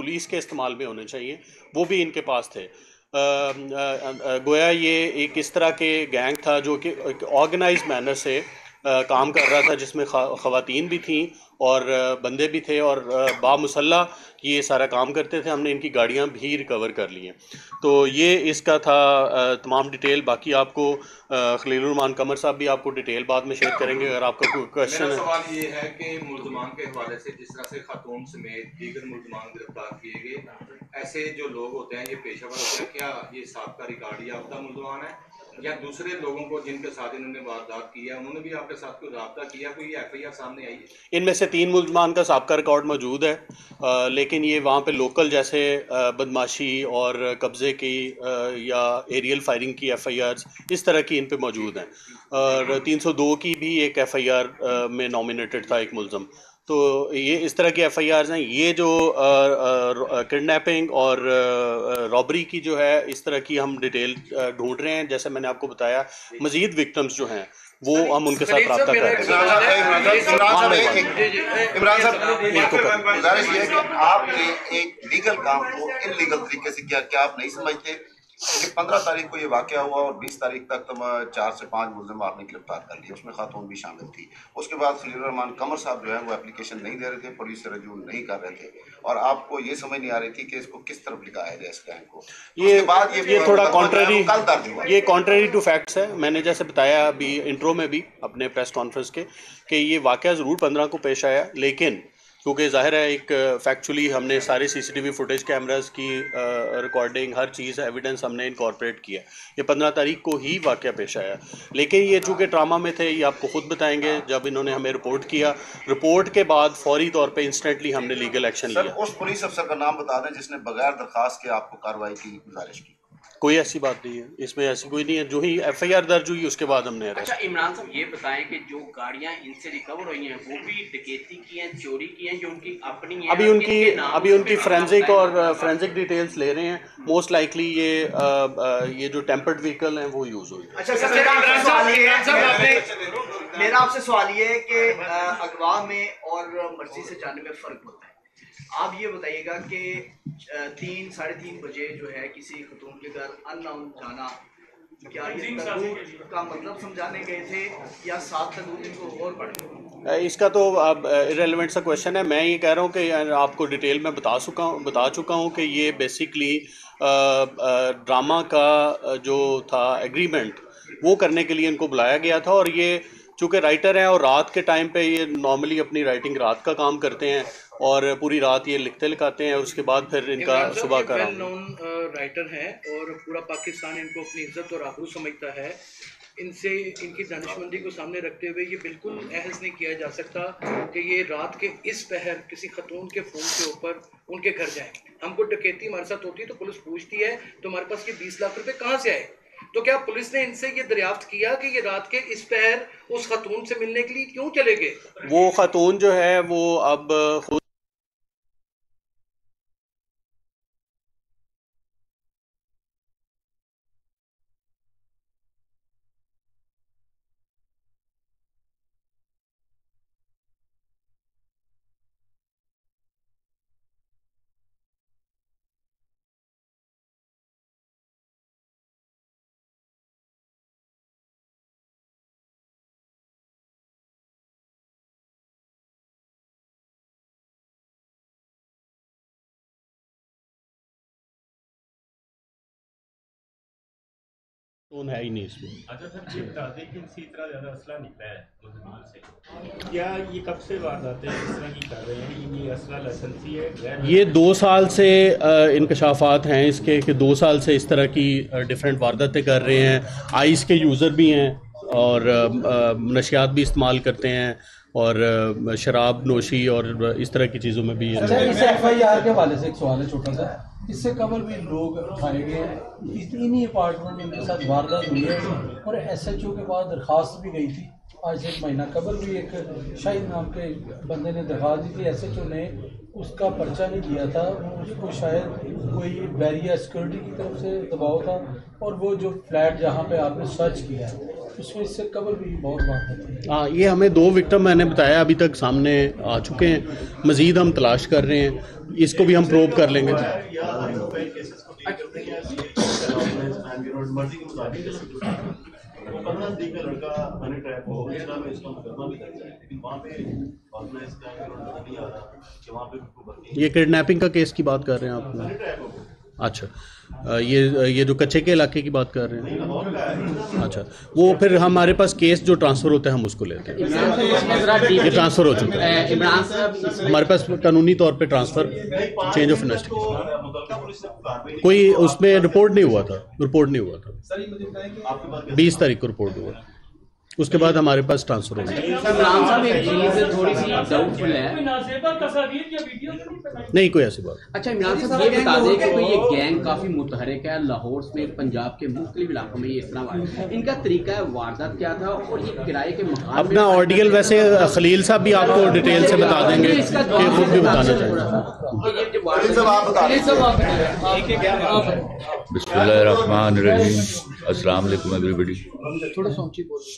Police के इस्तेमाल में होने चाहिए, वो भी इनके पास थे। गोया ये एक इस तरह के गैंग था जो कि ऑर्गेनाइज मैनर से काम कर रहा था, जिसमें ख़वातीन भी थीं और बंदे भी थे और बामुसल्ला ये सारा काम करते थे। हमने इनकी गाड़ियां भी रिकवर कर ली हैं। तो ये इसका था तमाम डिटेल। बाकी आपको खलीलुर रहमान कमर साहब भी आपको डिटेल बाद में शेयर करेंगे अगर आपका कोई क्वेश्चन है। मेरा सवाल ये है कि मुल्ज़मान के हवाले से जिस तरह से खातून समेत दीगर मुल्ज़मान गिरफ्तार किए गए, ऐसे जो लोग होते हैं ये पेशावर होते हैं, क्या ये साबका रिकॉर्ड याफ्ता मुल्ज़मान है या दूसरे लोगों को जिनके साथ इन्होंने वारदात की है उन्होंने भी आपके साथ कोई रब्ता किया, कोई FIR सामने आई है? इनमें से 3 मुल्ज़मान का साबका रिकॉर्ड मौजूद है, लेकिन ये वहाँ पे लोकल जैसे बदमाशी और कब्ज़े की या एरियल फायरिंग की FIRs इस तरह की इन पे मौजूद हैं। और 302 की भी एक FIR में नॉमिनेटेड था एक मुल्ज़म। तो ये इस तरह की FIRs हैं। ये जो किडनैपिंग और रॉबरी की जो है इस तरह की हम डिटेल ढूंढ रहे हैं। जैसे मैंने आपको बताया, मज़ीद विक्टिम्स जो हैं वो हम उनके साथ रब्ता कर रहे हैं। इमरान साहब, गुजारिश ये है कि आपने एक लीगल काम को इलीगल तरीके से किया, क्या आप नहीं समझते कि 15 तारीख को ये वाक़या हुआ और 20 तारीख तक 4 से 5 मुल्ज़िम आपने गिरफ्तार कर लिए, उसमें खातून भी शामिल थी। उसके बाद खलीलुर रहमान कमर साहब जो है वो एप्लीकेशन नहीं दे रहे थे, पुलिस से रजू नहीं कर रहे थे और आपको ये समझ नहीं आ रही थी कि इसको किस तरफ लिखाया जाए इस गैंग को। ये बाद ये थोड़ा कॉन्ट्रेरी, कल दर्ज हुआ, ये कॉन्ट्रेरी टू फैक्ट्स है। मैंने जैसे बताया अभी इंट्रो में भी अपने प्रेस कॉन्फ्रेंस के कि ये वाक़या ज़रूर 15 को पेश आया, लेकिन क्योंकि ज़ाहिर है एक फैक्चुअली हमने सारे CCTV फुटेज कैमरास की रिकॉर्डिंग हर चीज़ एविडेंस हमने इनकॉर्पोरेट किया। ये 15 तारीख को ही वाक़या पेश आया, लेकिन ये चूँकि ट्रामा में थे, ये आपको ख़ुद बताएंगे। जब इन्होंने हमें रिपोर्ट किया, रिपोर्ट के बाद फौरी तौर पे इंस्टेंटली हमने लीगल एक्शन लिया। उस पुलिस अफसर का नाम बता दें जिसने बगैर दरखास्त के आपको कार्रवाई की गुजारिश की। कोई ऐसी बात नहीं है, इसमें ऐसी कोई नहीं है। जो ही FIR दर्ज हुई उसके बाद हमने अच्छा इमरान साहब ये बताएं कि जो गाड़ियां इनसे रिकवर हुई हैं वो भी डकैती की हैं, चोरी की हैं, जो उनकी अपनी हैं, अभी उनकी फोरेंसिक डिटेल्स ले रहे हैं। मोस्ट लाइकली ये जो टेम्पर्ड व्हीकल हैं वो यूज हुई। अच्छा सर, मेरा आपसे सवाल ये है कि अगवा में और मर्जी से जाने में फ़र्क होता है। आप ये बताइएगा कि 3-3:30 बजे जो है किसी खतून के घर अननाउन जाना, क्या ये तगूत का मतलब समझाने गए थे या 7 तगूत इनको और पड़े? इसका तो अब इरेलेवेंट सा क्वेश्चन है। मैं ये कह रहा हूँ कि आपको डिटेल में बता चुका हूँ कि ये बेसिकली ड्रामा का जो था एग्रीमेंट वो करने के लिए इनको बुलाया गया था। और ये चूँकि राइटर हैं और रात के टाइम पे ये नॉर्मली अपनी राइटिंग रात का काम करते हैं और पूरी रात ये लिखते लिखाते हैं, उसके बाद फिर इनका सुबह का वेल नोन राइटर हैं और पूरा पाकिस्तान इनको अपनी इज्जत और आबरू समझता है। इनसे इनकी दानिशमंदी को सामने रखते हुए ये बिल्कुल अहस नहीं किया जा सकता कि ये रात के इस पहर किसी खतून के फ़ोन के ऊपर उनके घर जाएँ। हमको डकैती हमारे साथ होती है तो पुलिस पूछती है तो हमारे पास ये 20 लाख रुपए कहाँ से आए? तो क्या पुलिस ने इनसे ये दरियाफ्त किया कि ये रात के इस पहर उस खतून से मिलने के लिए क्यों चले गए? वो खतून जो है वो अब खुद है ही नहीं इसमें। अच्छा सर, ये बता दें कि इसी तरह ज़्यादा असला निकला है मुल्ज़मान से, क्या ये कब से वारदातें इस तरह की कर रहे हैं? ये असला लाइसेंसी है? ये 2 साल से इंकशाफात हैं इसके कि 2 साल से इस तरह की डिफरेंट वारदातें कर रहे हैं। आइस के यूज़र भी हैं और नशियात भी इस्तेमाल करते हैं और शराब नोशी और इस तरह की चीज़ों में भी। अच्छा, इस FIR के हवाले से एक सवाल है छोटा सा। इससे कबल भी लोग उठाए गए हैं, इन्हीं अपार्टमेंट में उनके साथ वारदात हुई है और SHO के पास दरख्वास्त भी गई थी। आज से 1 महीना कबल भी एक शाहिद नाम के बंदे ने दरख्वास्त दी थी। SHO ने उसका पर्चा नहीं दिया था, उसको शायद कोई बैरियर सिक्योरिटी की तरफ से दबाव था। और वो जो फ्लैट जहाँ पे आपने सर्च किया उसमें इससे कबल भी बहुत बात है। हाँ, ये हमें 2 विक्टिम मैंने बताया अभी तक सामने आ चुके हैं, मज़ीद हम तलाश कर रहे हैं, इसको भी हम प्रोब कर लेंगे। ये किडनैपिंग का केस की बात कर रहे हैं आप? अच्छा, ये जो कच्चे के इलाके की बात कर रहे हैं? अच्छा, वो फिर हमारे पास केस जो ट्रांसफ़र होता है हम उसको लेते हैं। ये ट्रांसफ़र हो चुका है इमरान साहब, हमारे पास कानूनी तौर पे ट्रांसफ़र, चेंज ऑफ इन्वेस्टिगेशन। कोई उसमें रिपोर्ट नहीं हुआ था, 20 तारीख को रिपोर्ट हुआ, उसके बाद हमारे पास ट्रांसफ़र हो गया। इमरान साहब एक चीज़ थोड़ी सी डाउटफुल है। नहीं कोई ऐसी बात। अच्छा इमरान साहब ये बता दें कि ये गैंग काफ़ी मुतहरिक है, लाहौर समेत पंजाब के मुख्तलिफ इलाकों में ये इतना वारदात, इनका तरीका वारदात क्या था और ये किराए के मकान अपना ऑडियल वैसे खलील साहब भी आपको डिटेल से बता देंगे कि खुद भी बताना चाहिए। बिस्मिल्लाहिर्रहमानिर्रहीम, अस्सलाम वालेकुम एवरीबॉडी। थोड़ा सा ऊंची बोल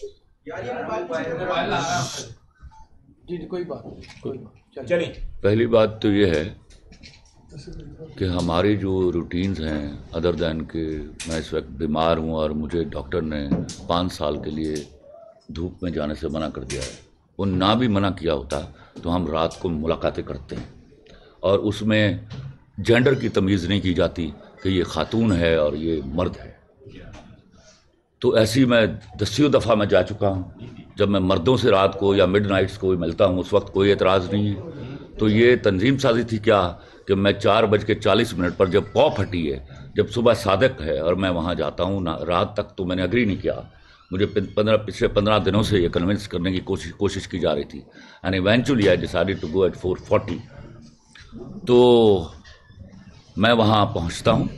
जी, कोई बात चलिए। पहली बात तो ये है कि हमारी जो रूटीन्स हैं, अदर दैन कि मैं इस वक्त बीमार हूँ और मुझे डॉक्टर ने 5 साल के लिए धूप में जाने से मना कर दिया है, वो ना भी मना किया होता तो हम रात को मुलाकातें करते हैं और उसमें जेंडर की तमीज़ नहीं की जाती कि ये खातून है और ये मर्द है। तो ऐसी मैं 10 दफ़ा मैं जा चुका हूँ। जब मैं मर्दों से रात को या मिडनाइट्स को मिलता हूँ उस वक्त कोई एतराज़ नहीं है। तो ये तंजीम साजी थी क्या कि मैं 4:40 पर जब पौ फटी है, जब सुबह सादक है और मैं वहाँ जाता हूँ ना, रात तक तो मैंने अग्री नहीं किया। मुझे पिछले 15 दिनों से ये कन्विंस करने की कोशिश की जा रही थी and eventually I decided to go at 4:40। तो मैं वहाँ पहुँचता हूँ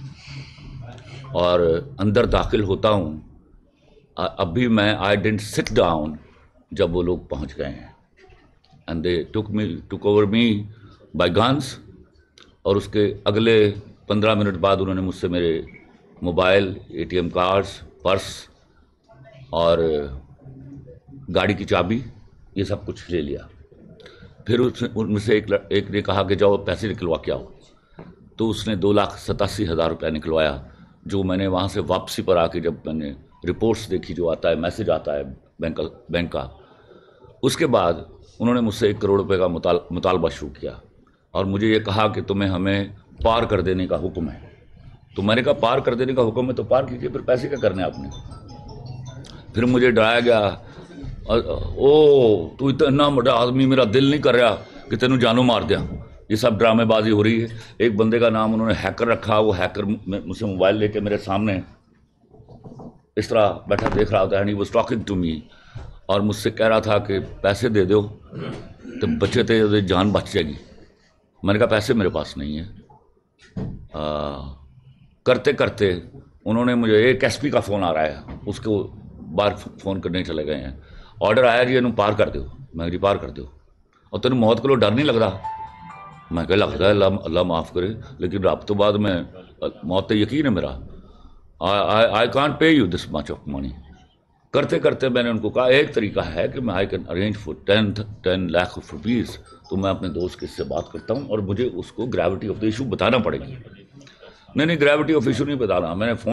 और अंदर दाखिल होता हूँ। अभी मैं आई डिडंट सिट डाउन जब वो लोग पहुँच गए हैं and they took over me by guns. और उसके अगले 15 मिनट बाद उन्होंने मुझसे मेरे मोबाइल, ATM कार्ड्स, पर्स और गाड़ी की चाबी, ये सब कुछ ले लिया। फिर उनमें से एक ने कहा कि जाओ पैसे निकलवा के आओ। तो उसने 2,87,000 रुपया निकलवाया, जो मैंने वहाँ से वापसी पर आके जब मैंने रिपोर्ट्स देखी, जो आता है मैसेज आता है बैंक का, उसके बाद उन्होंने मुझसे 1 करोड़ रुपए का मुतालबा शुरू किया और मुझे ये कहा कि तुम्हें हमें पार कर देने का हुक्म है। तो मैंने कहा पार कर देने का हुक्म है तो पार कीजिए, फिर पैसे क्या करने आपने। फिर मुझे डराया गया, ओ तू इतना बड़ा आदमी, मेरा दिल नहीं कर रहा कि तेनू जानू मार दिया। ये सब ड्रामेबाजी हो रही है। एक बंदे का नाम उन्होंने हैकर रखा, वो हैकर मुझसे मोबाइल लेके मेरे सामने इस तरह बैठा देख रहा था and he was talking to me और मुझसे कह रहा था कि पैसे दे दो तो बच्चे थे जान बच जाएगी। मैंने कहा पैसे मेरे पास नहीं है। करते करते उन्होंने मुझे, एक SP का फ़ोन आ रहा है, उसको बाहर फ़ोन करने चले गए हैं। ऑर्डर आया जी इन्हू पार कर दो। मैं जी पार कर दो। और तेन मौत को डर नहीं लगता? मैं कह लगता है अल्लाह माफ़ करे, लेकिन रब तो बाद में मौत तो यकीन है मेरा। I can't pay you this much of money. करते करते मैंने उनको कहा एक तरीका है कि मैं I can arrange for 10 lakh of rupees. तो मैं अपने दोस्त के इससे बात करता हूँ और मुझे उसको ग्रेविटी ऑफ द इशू बताना पड़ेगी। नहीं ग्रेविटी ऑफ इशू नहीं बताना। मैंने फ़ोन